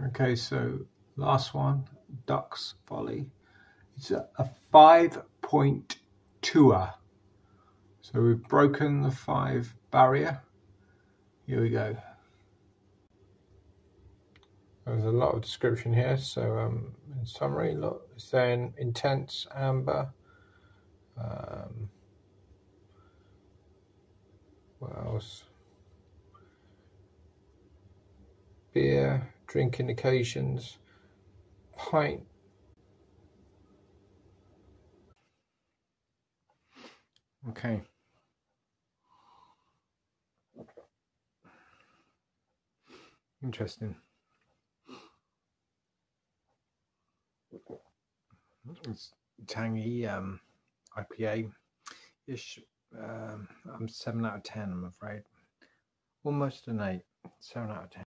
Okay, so last one, Ducks Folly. It's a 5.2er. So we've broken the 5 barrier. Here we go. There's a lot of description here. So in summary, look, it's saying intense amber. What else? Beer, drink indications, pint. Okay. Interesting. It's tangy IPA-ish. I'm 7 out of 10, I'm afraid. Almost an 8. 7 out of 10.